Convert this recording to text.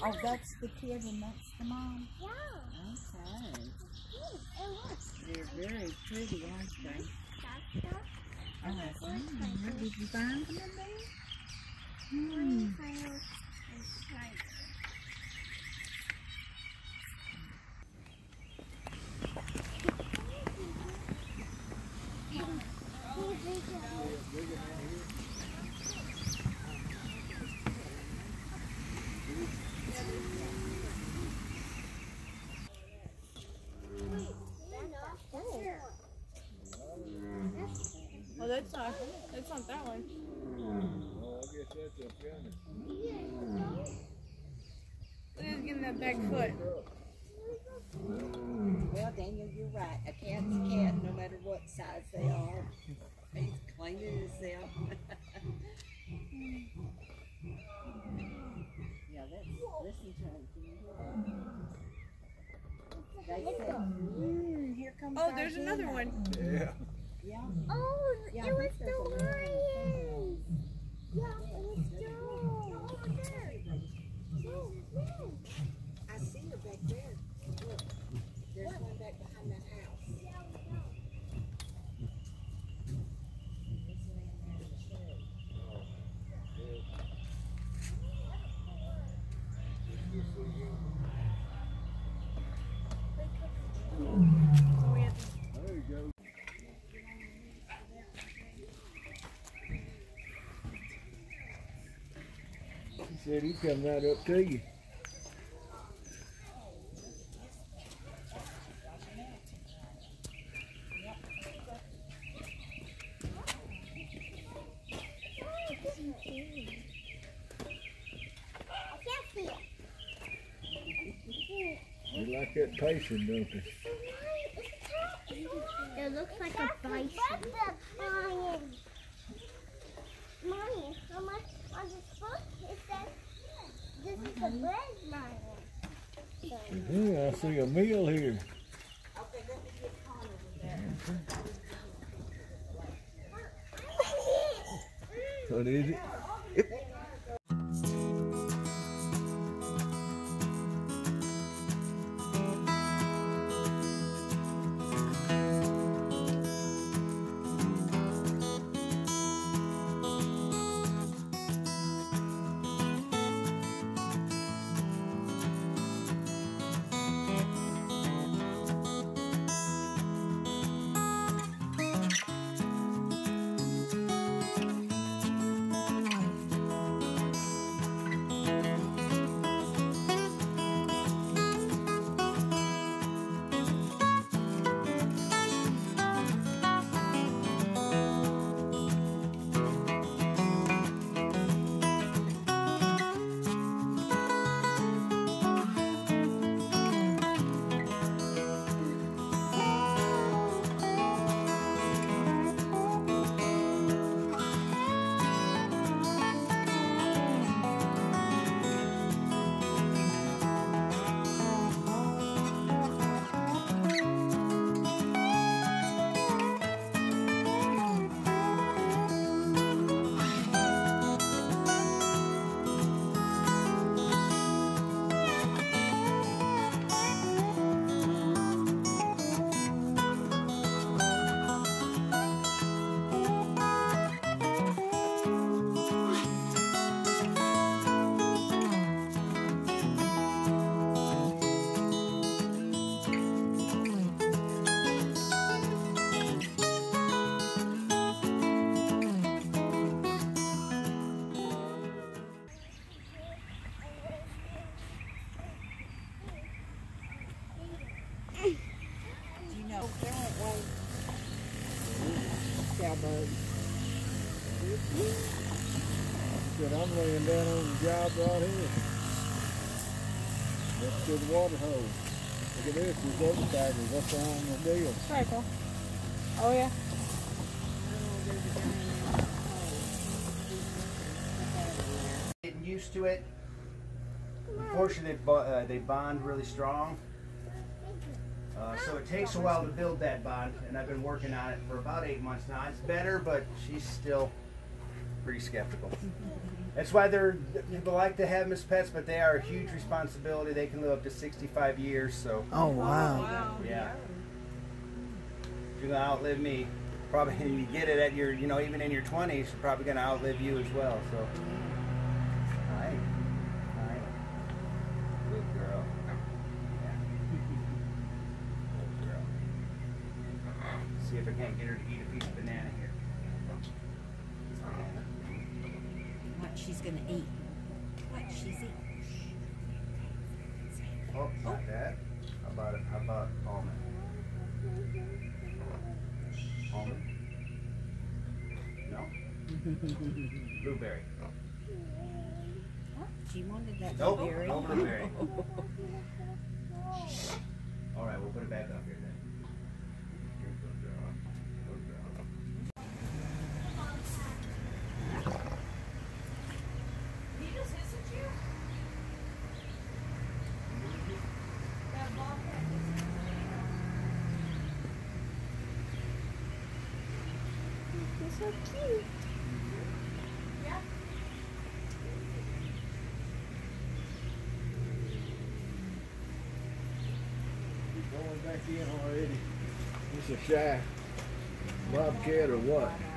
Oh, that's the kid and that's the mom? Yeah. Okay. And look. They're very pretty, aren't they? Oh, Did you find them in there? Oh, that's not that one. Oh, I guess that's up yonder. Look at getting that back foot. Well, Daniel, you're right. A cat's a cat, no matter what size they are. He's cleaning himself. Yeah, listen to him. They said, here comes Oh, there's another one. Yeah. Yeah. Oh, Yeah, it was there's the another lions. Yeah, it was Joe. Over there. I see her back there. Look, there's one back behind that house. There you go. He said he'd come right up to you. You like that pacing, don't you? It looks like a bison. Lion. Lion. On this book, it says this is a red lion. Yeah, I see a meal here. Okay, let me get Connor with that. What is it? Cowbird. Said I'm laying down on the job right here. Up to the water hole. Look at this, there's other baggers up there on the deal. Cycle. Oh yeah. Getting used to it. Unfortunately, they bond really strong. So it takes a while to build that bond, and I've been working on it for about 8 months now. It's better, but she's still pretty skeptical. That's why people like to have them as pets, but they are a huge responsibility. They can live up to 65 years, so Oh, wow. Wow. yeah. You're gonna outlive me. Probably you get it at your, even in your 20s, you're probably gonna outlive you as well. So, hi, good girl. Yeah. Good girl. See if I can't get her to eat a piece of banana here. What she's gonna eat. What she's eating. Oh, not that. How about almond? Almond? No? Blueberry. She wanted that Nope, blueberry. no blueberry. All right, we'll put it back up here then. Good girl. Good girl. You're so cute. He's going back in already. It's a shy bobcat or what?